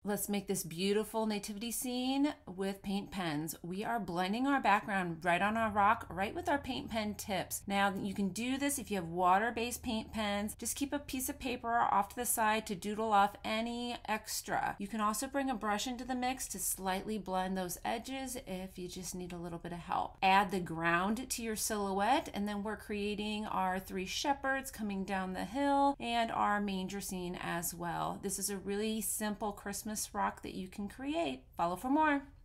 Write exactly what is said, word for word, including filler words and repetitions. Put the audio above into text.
Let's make this beautiful nativity scene with paint pens. We are blending our background right on our rock, right with our paint pen tips. Now you can do this if you have water-based paint pens. Just keep a piece of paper off to the side to doodle off any extra. You can also bring a brush into the mix to slightly blend those edges if you just need a little bit of help. Add the ground to your silhouette, and then we're creating our three shepherds coming down the hill and our manger scene as well. This is a really simple Christmas rock that you can create. Follow for more.